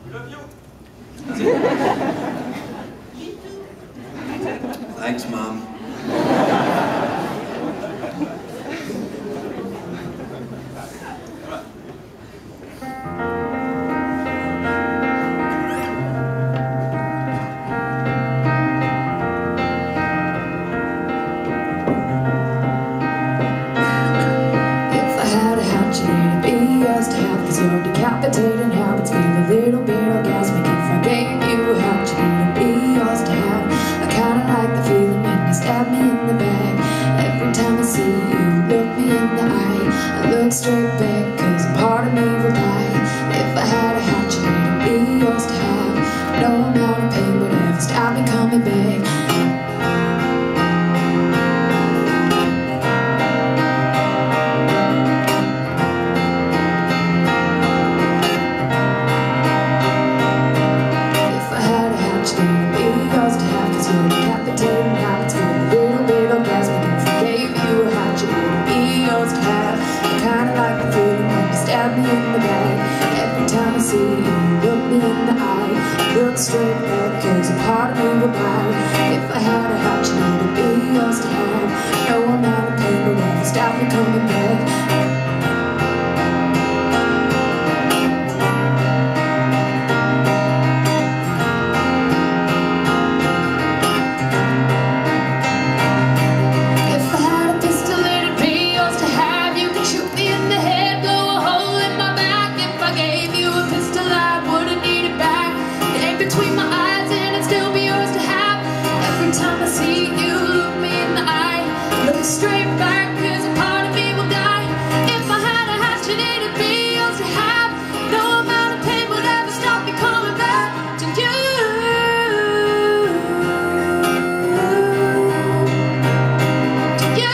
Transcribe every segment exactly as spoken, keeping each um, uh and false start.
love you. Thanks, Mom. You're decapitating habits, feel a little bit orgasmic. If I gave you a hatchet, it'd be yours to have. I kinda like the feeling when you stab me in the back. Every time I see you, look me in the eye. I look straight back, cause a part of me will die. If I had a hatchet, it'd be yours to have. No amount of pain would ever stop me coming back. Look straight back, cause a part of me will die. If I had a hatchet, it'd be yours to have. No amount of pain will ever stop me coming back. If I had a pistol, it'd be yours to have. You could shoot me in the head, blow a hole in my back. If I gave you a pistol, I wouldn't need it back. Between my eyes and it'd still be yours to have. Every time I see you, look me in the eye. Look straight back, cause a part of me will die. If I had a hatchet, it'd be yours to have. No amount of pain would ever stop me coming back to you. To you.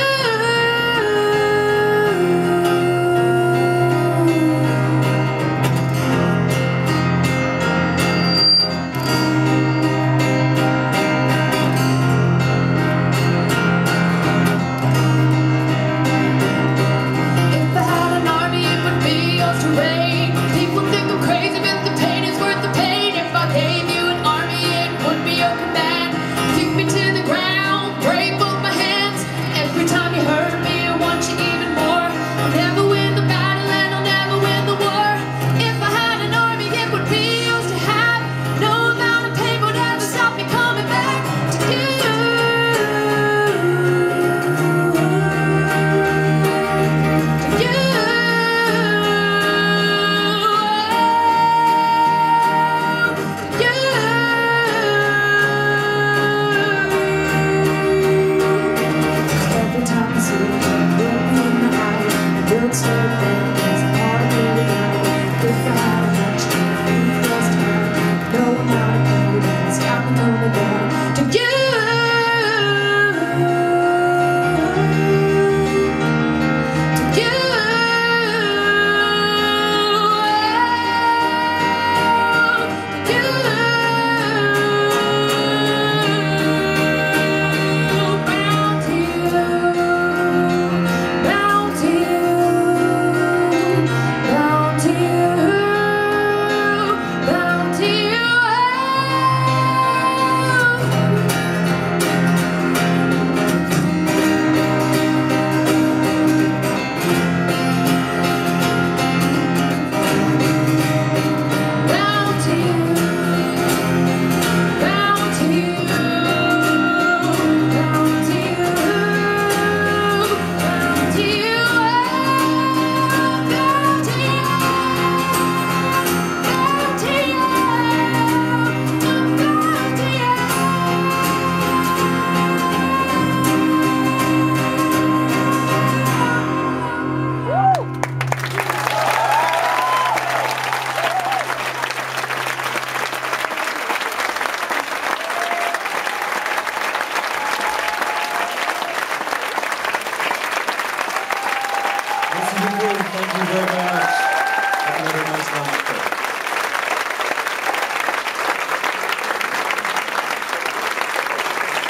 If I had a hatchet, it'd be yours to have. No amount of